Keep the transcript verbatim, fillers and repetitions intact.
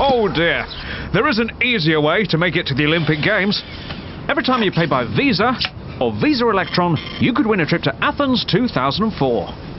Oh dear, there is an easier way to make it to the Olympic Games. Every time you pay by Visa or Visa Electron, you could win a trip to Athens two thousand four.